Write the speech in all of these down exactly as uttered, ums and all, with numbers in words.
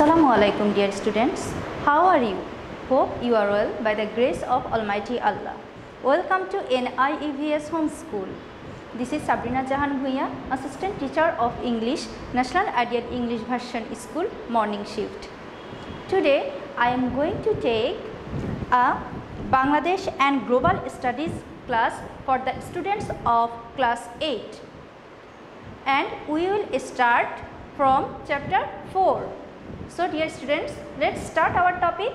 Assalamualaikum dear students, how are you? Hope you are well by the grace of Almighty Allah. Welcome to N I E V S Home School. This is Sabrina Jahan Bhuiya, Assistant Teacher of English, National Idiot English Version School, Morning Shift. Today I am going to take a Bangladesh and Global Studies class for the students of class eight, and we will start from chapter four. So dear students, let's start our topic.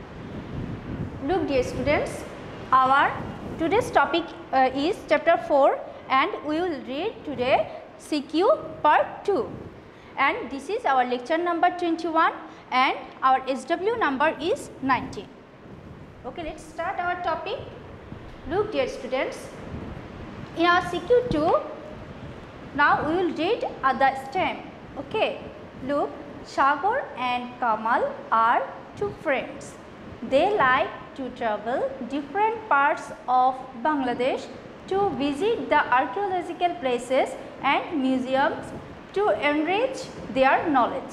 Look dear students, our today's topic uh, is chapter four, and we will read today C Q part two, and this is our lecture number twenty-one and our S W number is nineteen. Okay, let's start our topic. Look dear students, in our C Q two, now we will read uh, the stem. Okay, look, Sagar and Kamal are two friends. They like to travel different parts of Bangladesh to visit the archaeological places and museums to enrich their knowledge.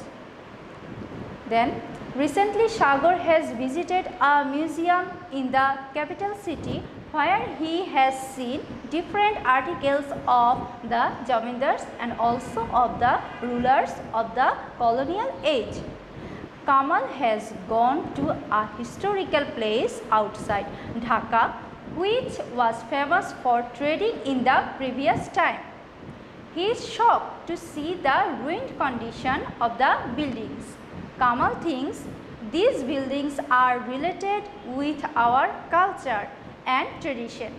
Then recently Sagar has visited a museum in the capital city where he has seen different articles of the Jamindars and also of the rulers of the colonial age. Kamal has gone to a historical place outside Dhaka which was famous for trading in the previous time. He is shocked to see the ruined condition of the buildings. Kamal thinks these buildings are related with our culture and tradition,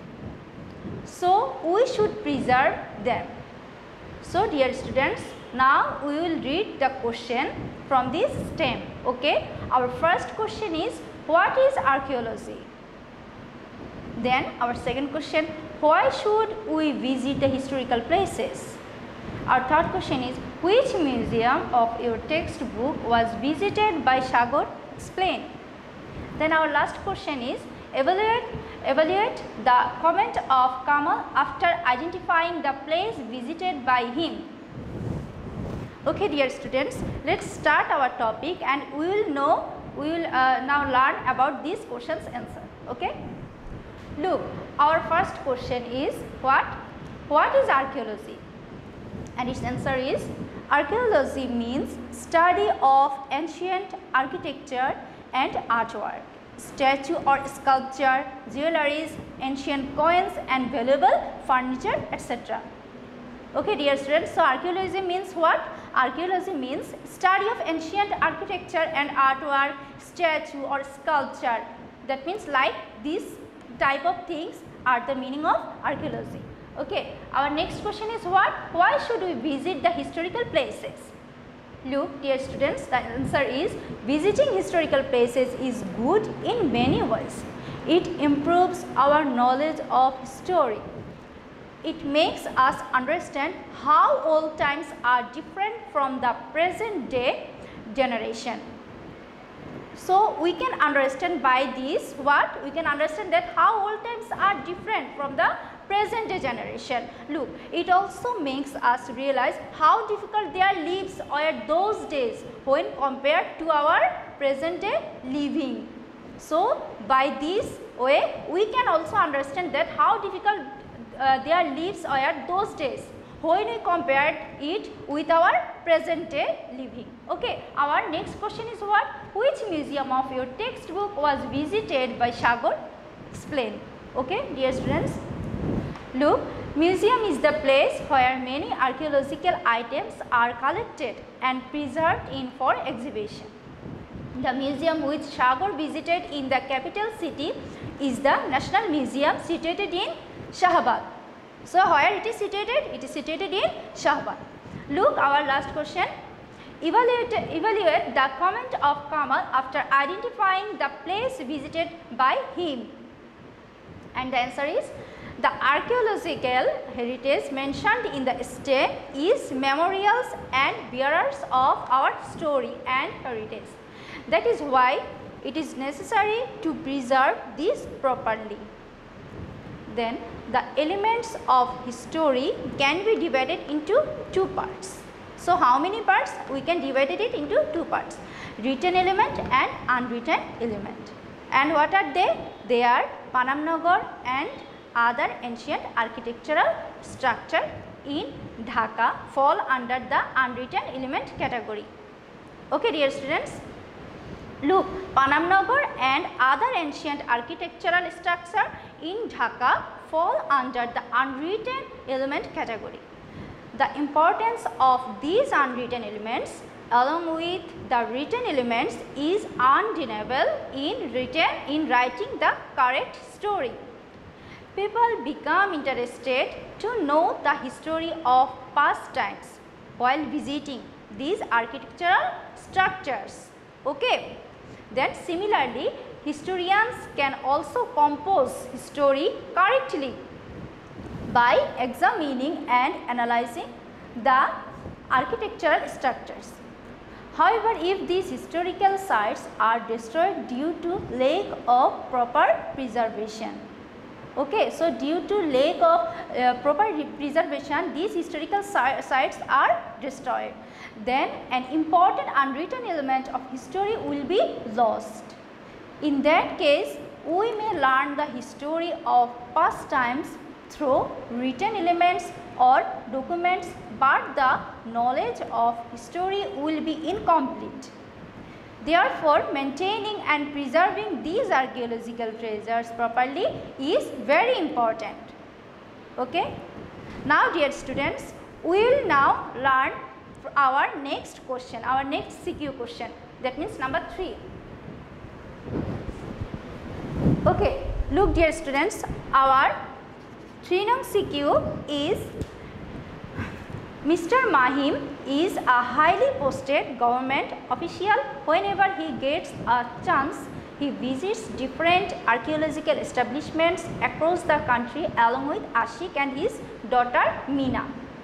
so we should preserve them. So dear students, now we will read the question from this stem. Okay, our first question is, what is archaeology? Then our second question, why should we visit the historical places? Our third question is, which museum of your textbook was visited by Sagar? Explain. Then our last question is, evaluate evaluate the comment of Kamal after identifying the place visited by him. Okay dear students, let's start our topic, and we will know we will uh, now learn about these questions answer. Okay, look, our first question is, what what is archaeology? And its answer is, archaeology means study of ancient architecture and artwork, statue or sculpture, jewelries, ancient coins and valuable furniture, et cetera. Okay dear students, so archaeology means what? Archaeology means study of ancient architecture and artwork, statue or sculpture. That means like these type of things are the meaning of archaeology. Okay, our next question is, what? Why should we visit the historical places? Look dear students, the answer is, visiting historical places is good in many ways. It improves our knowledge of history. It makes us understand how old times are different from the present day generation. So we can understand by this what? We can understand that how old times are different from the present day generation. Look, it also makes us realize how difficult their lives were those days when compared to our present day living. So by this way we can also understand that how difficult uh, their lives were those days when we compared it with our present day living. Okay, our next question is, what? Which museum of your textbook was visited by Sagar? Explain. Okay dear students, look, museum is the place where many archaeological items are collected and preserved in for exhibition. The museum which Sagar visited in the capital city is the National Museum situated in Shahabad. So where it is situated? It is situated in Shahabad. Look, our last question, evaluate, evaluate the comment of Kamal after identifying the place visited by him. And the answer is, the archaeological heritage mentioned in the stem is memorials and bearers of our story and heritage. That is why it is necessary to preserve this properly. Then the elements of history can be divided into two parts. So how many parts? We can divide it into two parts. written element and unwritten element. And what are they? They are Panamnagar and other ancient architectural structure in Dhaka fall under the unwritten element category. Okay, dear students. Look, Panamnagar and other ancient architectural structure in Dhaka fall under the unwritten element category. The importance of these unwritten elements along with the written elements is undeniable in written in writing the correct story. People become interested to know the history of past times while visiting these architectural structures. Okay. Then similarly, historians can also compose history correctly by examining and analyzing the architectural structures. However, if these historical sites are destroyed due to lack of proper preservation, okay, so due to lack of uh, proper preservation, these historical si sites are destroyed. Then an important unwritten element of history will be lost. In that case, we may learn the history of past times through written elements or documents, but the knowledge of history will be incomplete. Therefore, maintaining and preserving these archaeological treasures properly is very important. Okay? Now, dear students, we will now learn our next question, our next C Q question, that means number three. Okay, look dear students, our three nung C Q is Mister Mahim is a highly posted government official. Whenever he gets a chance, he visits different archaeological establishments across the country along with Ashik and his daughter Meena.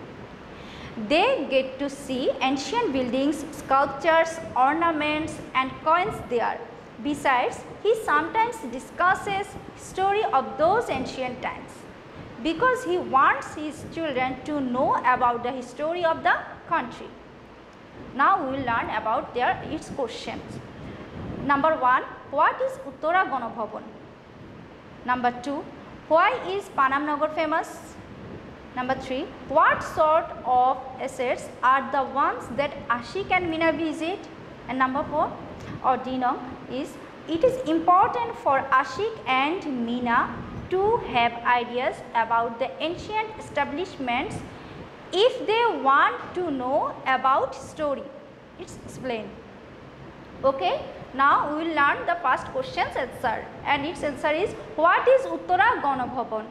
They get to see ancient buildings, sculptures, ornaments and coins there. Besides, he sometimes discusses history of those ancient times because he wants his children to know about the history of the country. Now we will learn about their its questions. Number one, what is Uttara Ganabhavan? Number two, why is Panamnagar famous? Number three, what sort of assets are the ones that Ashik and Meena visit? And number four, or D nung, is it is important for Ashik and Meena to have ideas about the ancient establishments if they want to know about story. It's explained. Okay. Now we will learn the first question's answer, and its answer is what is Uttara Ganabhavan?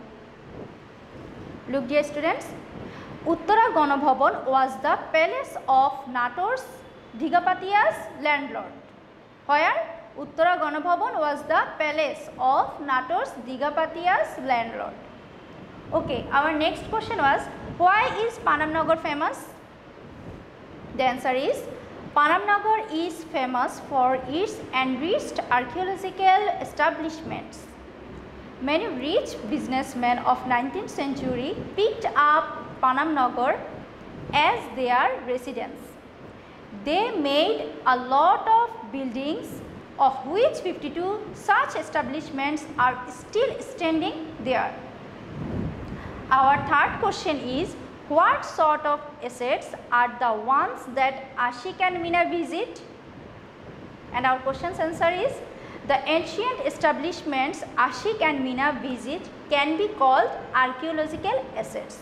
Look dear students, Uttara Ganabhavan was the palace of Nator's Digapatiya's landlord. Where Uttara Ganabhavan was the palace of Nator's Digapatiya's landlord. Okay, our next question was why is Panamnagar famous? The answer is Panamnagar is famous for its enriched archaeological establishments. Many rich businessmen of nineteenth century picked up Panamnagar as their residence. They made a lot of buildings, of which fifty-two such establishments are still standing there. Our third question is what sort of assets are the ones that Ashik and Meena visit? And our question's answer is the ancient establishments Ashik and Meena visit can be called archaeological assets.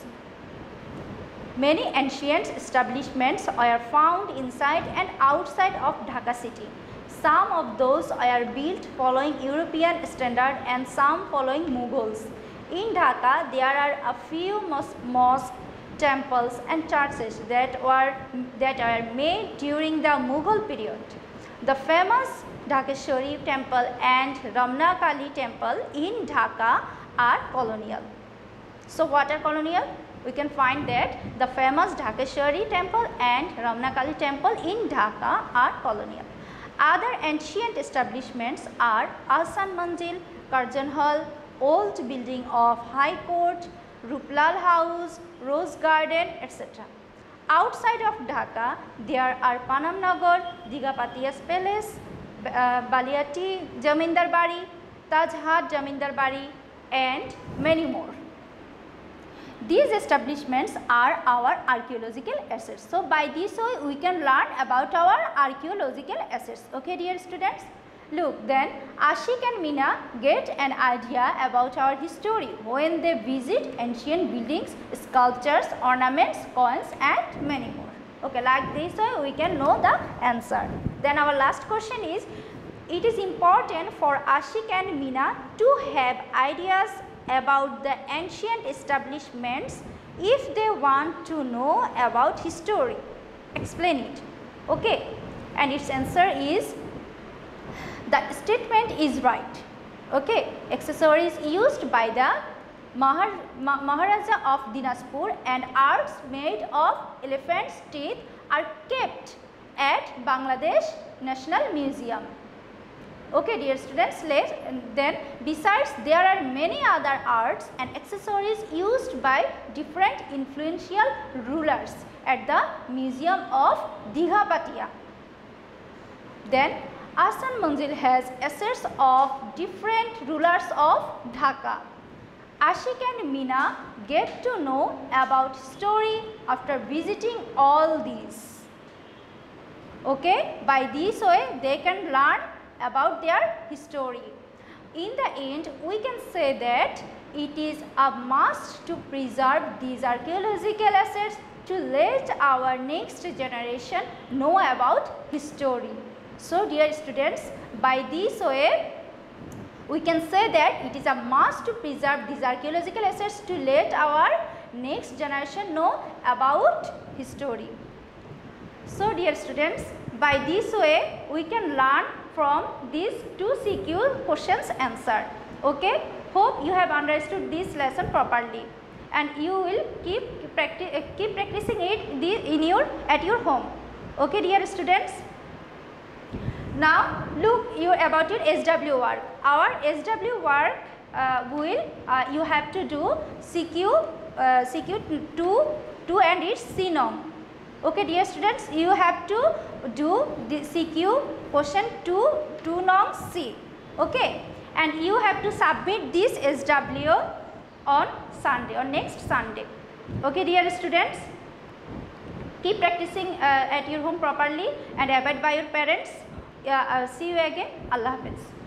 Many ancient establishments are found inside and outside of Dhaka city. Some of those are built following European standard and some following Mughals. In Dhaka, there are a few mosques, temples and churches that were that are made during the Mughal period. The famous Dhakeshwari temple and Ramna Kali temple in Dhaka are colonial. So what are colonial? We can find that the famous Dhakeshwari temple and Ramna Kali temple in Dhaka are colonial. Other ancient establishments are Ahsan Manzil, Karjan Hall, old building of High Court, Ruplal House, Rose Garden, et cetera. outside of Dhaka there are Panam Nagar, Digapatia's Palace, uh, Baliati Jamindar Bari, Taj Hat Jamindar Bari, and many more. These establishments are our archaeological assets. So by this way we can learn about our archaeological assets. Okay dear students. Look, then Ashik and Meena get an idea about our history when they visit ancient buildings, sculptures, ornaments, coins, and many more. Okay, like this way we can know the answer. Then our last question is, it is important for Ashik and Meena to have ideas about the ancient establishments if they want to know about history. Explain it. Okay, and its answer is, the statement is right. Okay, accessories used by the Mahar Ma Maharaja of Dinajpur and arts made of elephant's teeth are kept at Bangladesh National Museum. Okay dear students, let then besides there are many other arts and accessories used by different influential rulers at the Museum of Dighapatia. Then Ahsan Manzil has assets of different rulers of Dhaka. Ashik and Meena get to know about history after visiting all these. Okay, by this way they can learn about their history. In the end, we can say that it is a must to preserve these archaeological assets to let our next generation know about history. So dear students, by this way we can say that it is a must to preserve these archaeological assets to let our next generation know about history. So dear students, by this way we can learn from these two C Q questions answer. Okay, hope you have understood this lesson properly and you will keep practice uh, keep practicing it in your at your home. Okay dear students. Now look you about your S W work. Our S W work uh, will uh, you have to do C Q uh, C Q two two and its C norm. Okay dear students, you have to do the C Q question two two norm C. Okay, and you have to submit this S W on Sunday or next Sunday. Okay dear students, keep practicing uh, at your home properly and abide by your parents. Uh, uh, see you again. Allah Hafiz.